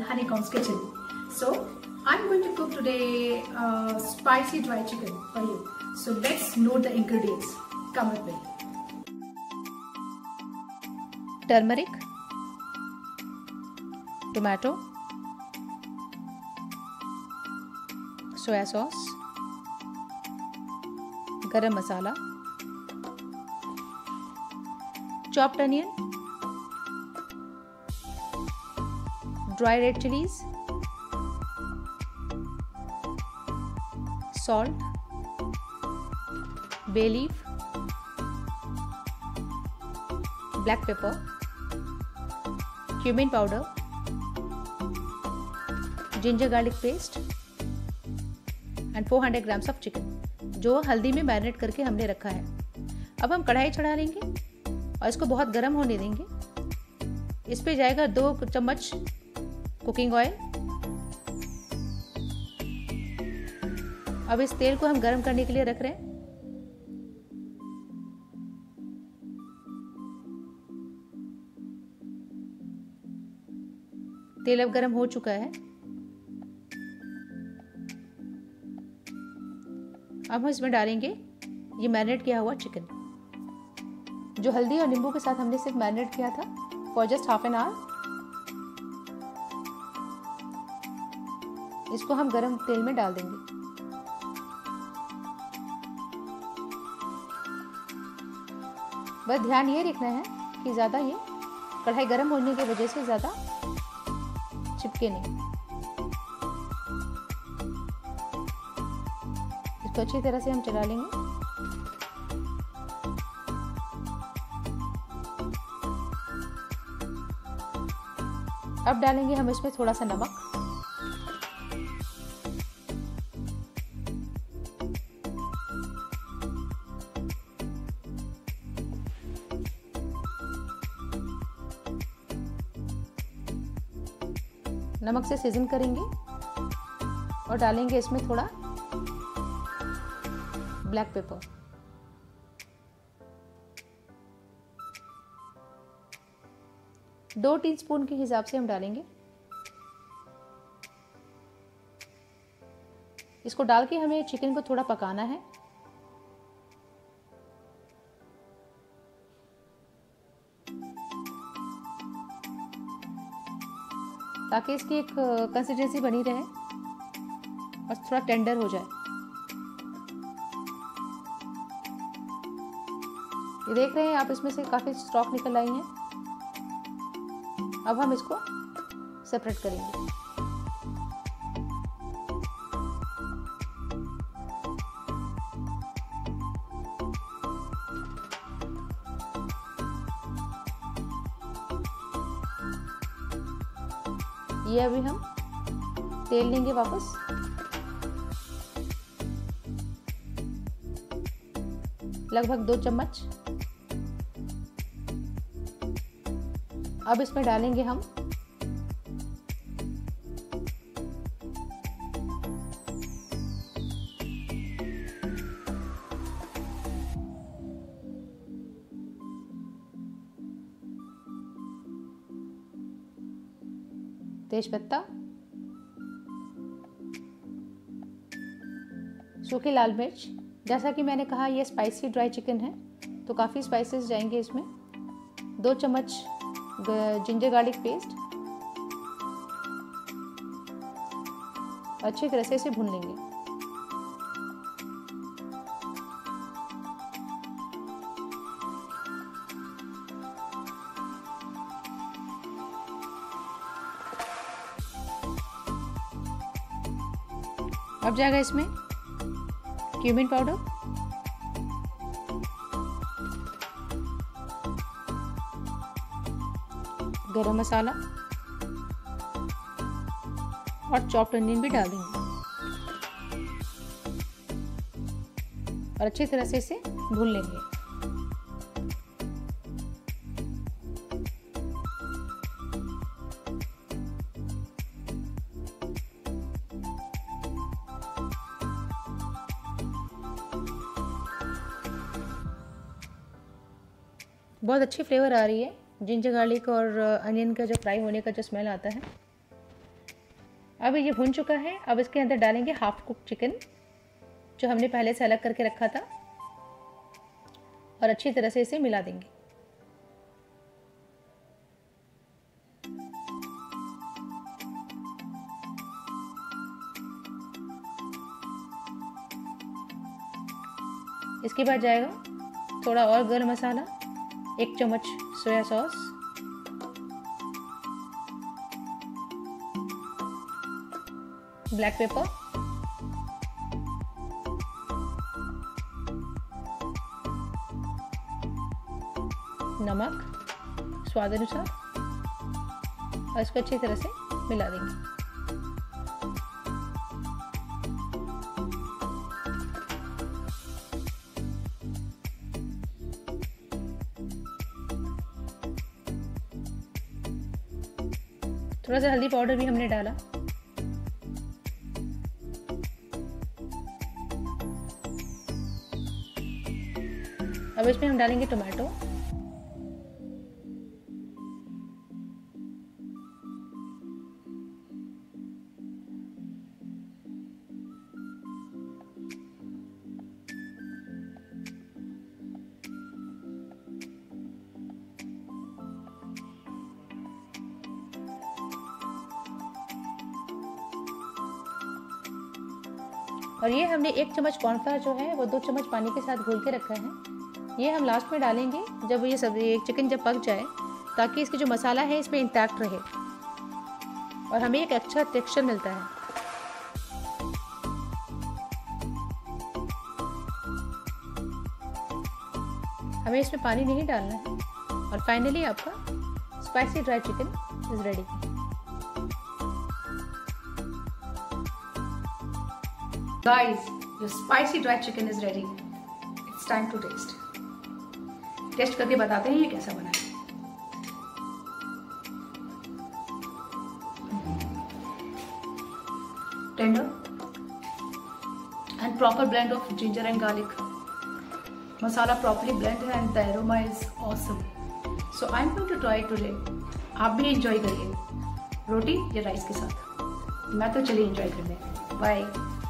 Honeycomb's Kitchen. So I'm going to cook today spicy dry chicken for you. So let's note the ingredients. Come with me. Turmeric, tomato, soya sauce, garam masala, chopped onion, dry red chilies, salt, bay leaf, black pepper, cumin powder, ginger garlic paste and 400 grams of chicken, जो हल्दी में marinate करके हमने रखा है। अब हम कढ़ाई चढ़ा लेंगे और इसको बहुत गर्म होने देंगे। इस पे जाएगा 2 चम्मच कुकिंग ऑयल। अब इस तेल को हम गर्म करने के लिए रख रहे हैं। तेल अब गर्म हो चुका है। अब हम इसमें डालेंगे ये मैरिनेट किया हुआ चिकन, जो हल्दी और नींबू के साथ हमने सिर्फ मैरिनेट किया था for just half an hour. इसको हम गरम तेल में डाल देंगे। बस ध्यान ये रखना है कि ज़्यादा ये कढ़ाई गर्म होने की वजह से ज़्यादा चिपके नहीं। इसको अच्छी तरह से हम चला लेंगे। अब डालेंगे हम इसमें थोड़ा सा नमक, नमक से सीजन करेंगे और डालेंगे इसमें थोड़ा ब्लैक पेपर। दो टीस्पून के हिसाब से हम डालेंगे। इसको डाल के हमें चिकन को थोड़ा पकाना है। ताकि इसकी एक कंसिस्टेंसी बनी रहे और थोड़ा टेंडर हो जाए। ये देख रहे हैं आप, इसमें से काफ़ी स्टॉक निकल आई है। अब हम इसको सेपरेट करेंगे। ये अभी हम तेल लेंगे वापस। लगभग 2 चम्मच। अब इसमें डालेंगे हम तेजपत्ता, सूखी लाल मिर्च। जैसा कि मैंने कहा ये स्पाइसी ड्राई चिकन है तो काफ़ी स्पाइसेस जाएंगे इसमें। 2 चम्मच जिंजर गार्लिक पेस्ट। अच्छी तरह से इसे भून लेंगे। अब जाएगा इसमें क्यूमिन पाउडर, गरम मसाला और चॉप्ड अनियन भी डाल देंगे और अच्छी तरह से इसे भून लेंगे। बहुत अच्छी फ्लेवर आ रही है जिंजर गार्लिक और अनियन का जो फ्राई होने का जो स्मेल आता है। अब ये भुन चुका है। अब इसके अंदर डालेंगे हाफ कुक चिकन जो हमने पहले से अलग करके रखा था और अच्छी तरह से इसे मिला देंगे। इसके बाद जाएगा थोड़ा और गरम मसाला, 1 चम्मच सोया सॉस, ब्लैक पेपर, नमक स्वाद अनुसार और इसको अच्छी तरह से मिला देंगे। थोड़ा सा हल्दी पाउडर भी हमने डाला। अब इसमें हम डालेंगे टोमेटो, और ये हमने 1 चम्मच कॉर्नफ्लावर जो है वो 2 चम्मच पानी के साथ घोल के रखा है। ये हम लास्ट में डालेंगे जब ये सब्जी चिकन जब पक जाए, ताकि इसकी जो मसाला है इसमें इंटैक्ट रहे और हमें एक अच्छा टेक्सचर मिलता है। हमें इसमें पानी नहीं डालना है और फाइनली आपका spicy dry chicken is ready. Guys, your spicy dry chicken is ready. It's time to taste. Taste करके बताते हैं ये कैसा बना है। Tender and proper blend of ginger and garlic. Masala properly blended and the aroma is awesome. So I'm going to try it today. आप भी enjoy करिए रोटी या राइस के साथ। मैं तो चलिए enjoy करने। Bye.